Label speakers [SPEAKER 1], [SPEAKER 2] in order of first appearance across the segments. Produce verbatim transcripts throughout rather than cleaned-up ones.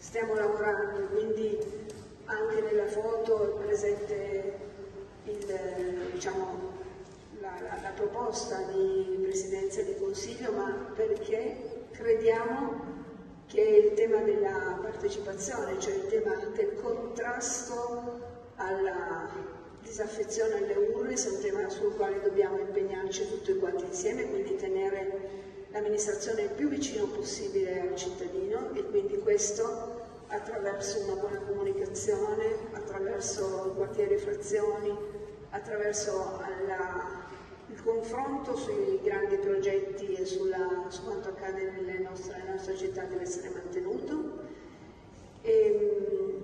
[SPEAKER 1] stiamo lavorando, quindi anche nella foto è presente il, diciamo, la, la, la proposta di Presidenza di Consiglio, ma perché crediamo che il tema della partecipazione, cioè il tema del contrasto alla disaffezione alle urne, sia un tema sul quale dobbiamo impegnarci tutti quanti insieme, quindi tenere l'amministrazione il più vicino possibile al cittadino, e quindi questo attraverso una buona comunicazione, attraverso i quartieri frazioni, attraverso la, il confronto sui grandi progetti e sulla, su quanto accade nelle nostre, nella nostra città deve essere mantenuto. E,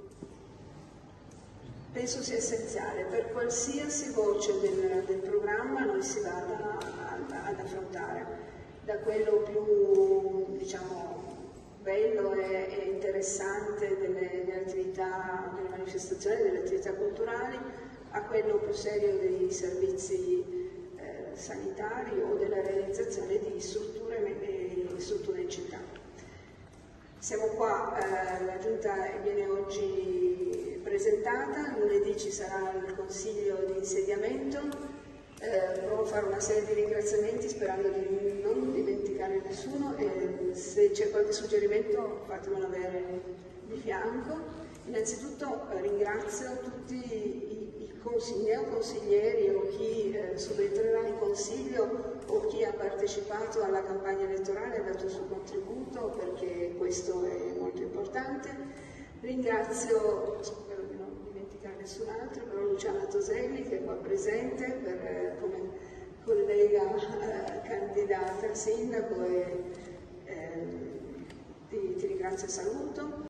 [SPEAKER 1] penso sia essenziale per qualsiasi voce del, del programma noi si vada ad, ad affrontare, da quello più, diciamo, bello e, e interessante delle, delle attività, delle manifestazioni, delle attività culturali, a quello più serio dei servizi eh, sanitari o della realizzazione di strutture, di strutture in città. Siamo qua, eh, la Giunta viene oggi presentata, lunedì ci sarà il Consiglio di insediamento, eh, provo a fare una serie di ringraziamenti sperando di non dimenticare nessuno, e se c'è qualche suggerimento fatemelo avere di fianco. Innanzitutto eh, ringrazio tutti i, i consigli, neoconsiglieri o chi eh, subentrerà in Consiglio o chi ha partecipato alla campagna elettorale e ha dato il suo contributo, perché questo è molto importante. Ringrazio, spero di non dimenticare nessun altro, però Luciana Toselli che è qua presente per, eh, come collega eh, candidata a sindaco, e eh, ti, ti ringrazio e saluto.